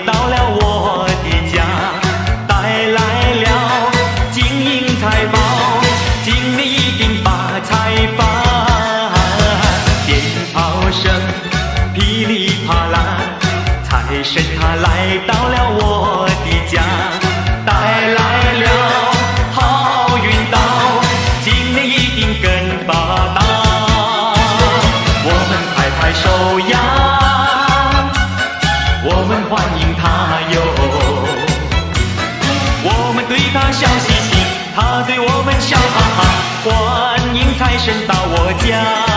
到了我的家，带来了金银财宝，今年一定发财发。鞭炮声噼里啪啦，财神他来到了我的家，带来了好运到，今年一定更发达。我们拍拍手呀，我们欢迎他哟，我们对他笑嘻嘻，他对我们笑哈哈，欢迎财神到我家。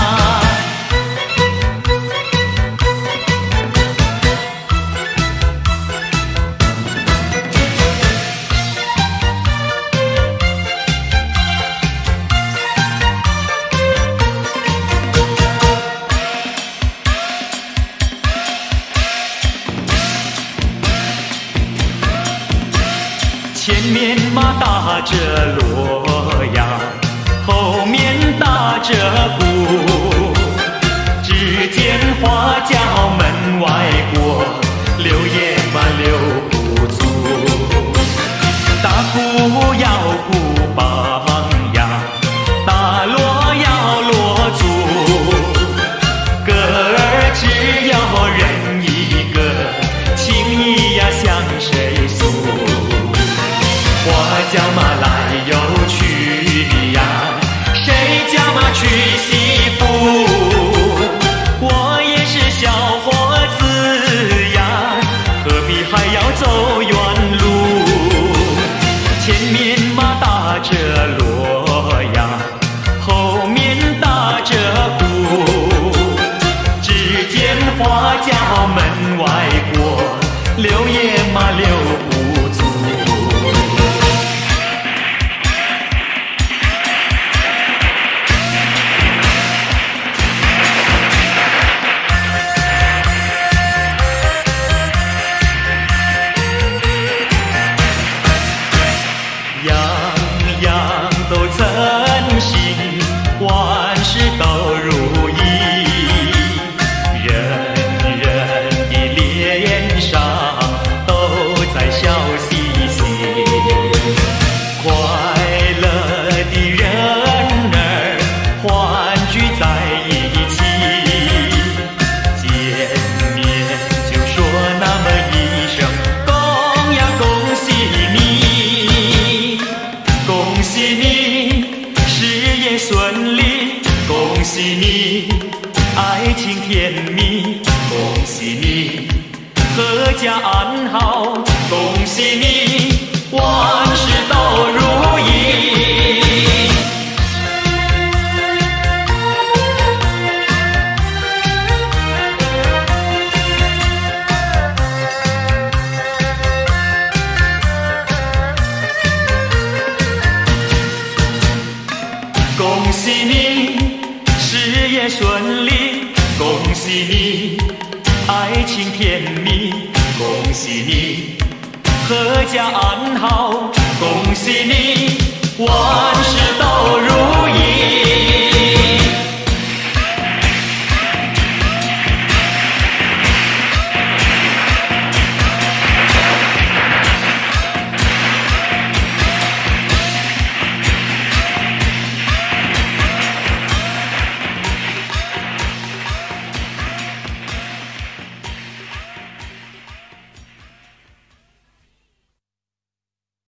前面马打着锣呀，后面打着鼓，只见花轿门外过，溜也嘛溜不足。打鼓要鼓棒呀，打锣要锣足，歌儿只有人一个，情意呀向谁诉？花轿嘛来又去呀，谁家嘛娶媳妇？我也是小伙子呀，何必还要走远路？前面嘛打着锣呀，后面打着鼓，只见花轿门外过，溜也嘛溜不足。样样都称心，万事都如意，人人的脸上都在笑嘻嘻，快乐的人儿欢聚在一起，见面就说那么一声恭呀恭喜你，恭喜你事业顺利，恭喜你爱情甜蜜，恭喜你阖家安好，恭喜你万事都如意。恭喜你事业顺利，恭喜你爱情甜蜜，恭喜你阖家安好，恭喜你万事都如意。